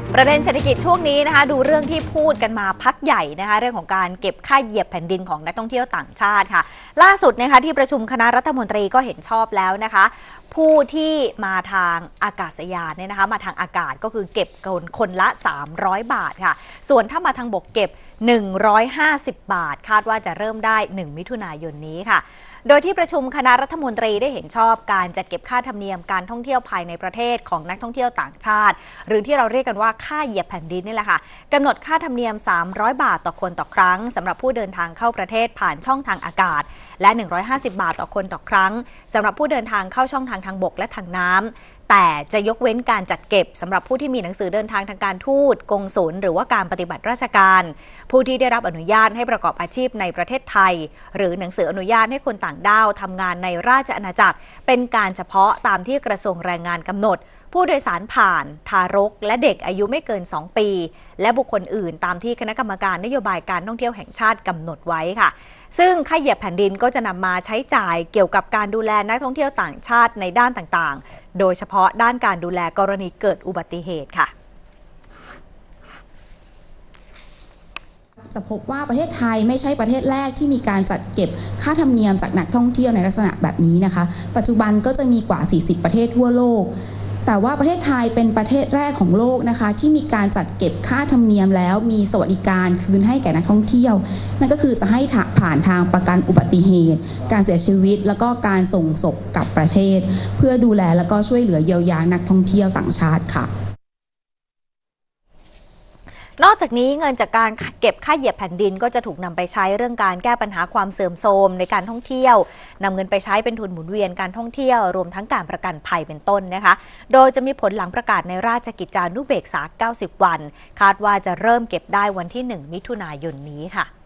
ประเด็นเศรษฐกิจช่วงนี้นะคะดูเรื่องที่พูดกันมาพักใหญ่นะคะเรื่องของการเก็บค่าเหยียบแผ่นดินของนักท่องเที่ยวต่างชาติค่ะล่าสุดนะคะที่ประชุมคณะรัฐมนตรีก็เห็นชอบแล้วนะคะผู้ที่มาทางอากาศยานเนี่ยนะคะมาทางอากาศก็คือเก็บคนละ300 บาทค่ะส่วนถ้ามาทางบกเก็บ150 บาทคาดว่าจะเริ่มได้1 มิถุนายนนี้ค่ะโดยที่ประชุมคณะรัฐมนตรีได้เห็นชอบการจัดเก็บค่าธรรมเนียมการท่องเที่ยวภายในประเทศของนักท่องเที่ยวต่างชาติหรือที่เราเรียกกันว่าค่าเหยียบแผ่นดินนี่แหละค่ะกำหนดค่าธรรมเนียม300 บาทต่อคนต่อครั้งสำหรับผู้เดินทางเข้าประเทศผ่านช่องทางอากาศและ150 บาทต่อคนต่อครั้งสำหรับผู้เดินทางเข้าช่องทางทางบกและทางน้ำแต่จะยกเว้นการจัดเก็บสำหรับผู้ที่มีหนังสือเดินทางทางการทูตกงสุลหรือว่าการปฏิบัติราชการผู้ที่ได้รับอนุญาตให้ประกอบอาชีพในประเทศไทยหรือหนังสืออนุญาตให้คนต่างด้าวทำงานในราชอาณาจักรเป็นการเฉพาะตามที่กระทรวงแรงงานกำหนดผู้โดยสารผ่านทารกและเด็กอายุไม่เกิน2 ปีและบุคคลอื่นตามที่คณะกรรมการนโยบายการท่องเที่ยวแห่งชาติกำหนดไว้ค่ะซึ่งค่าเหยียบแผ่นดินก็จะนำมาใช้จ่ายเกี่ยวกับการดูแลนักท่องเที่ยวต่างชาติในด้านต่างๆโดยเฉพาะด้านการดูแลกรณีเกิดอุบัติเหตุค่ะจะพบว่าประเทศไทยไม่ใช่ประเทศแรกที่มีการจัดเก็บค่าธรรมเนียมจากนักท่องเที่ยวในลักษณะแบบนี้นะคะปัจจุบันก็จะมีกว่า40ประเทศทั่วโลกแต่ว่าประเทศไทยเป็นประเทศแรกของโลกนะคะที่มีการจัดเก็บค่าธรรมเนียมแล้วมีสวัสดิการคืนให้แก่นักท่องเที่ยวนั่นก็คือจะให้ผ่านทางประกันอุบัติเหตุการเสียชีวิตแล้วก็การส่งศพกลับประเทศเพื่อดูแลแล้วก็ช่วยเหลือเยียวยานักท่องเที่ยวต่างชาติค่ะนอกจากนี้เงินจากการเก็บค่าเหยียบแผ่นดินก็จะถูกนำไปใช้เรื่องการแก้ปัญหาความเสื่อมโทรมในการท่องเที่ยวนำเงินไปใช้เป็นทุนหมุนเวียนการท่องเที่ยวรวมทั้งการประกันภัยเป็นต้นนะคะโดยจะมีผลหลังประกาศในราชกิจจานุเบกษา90 วันคาดว่าจะเริ่มเก็บได้วันที่1 มิถุนายนนี้ค่ะ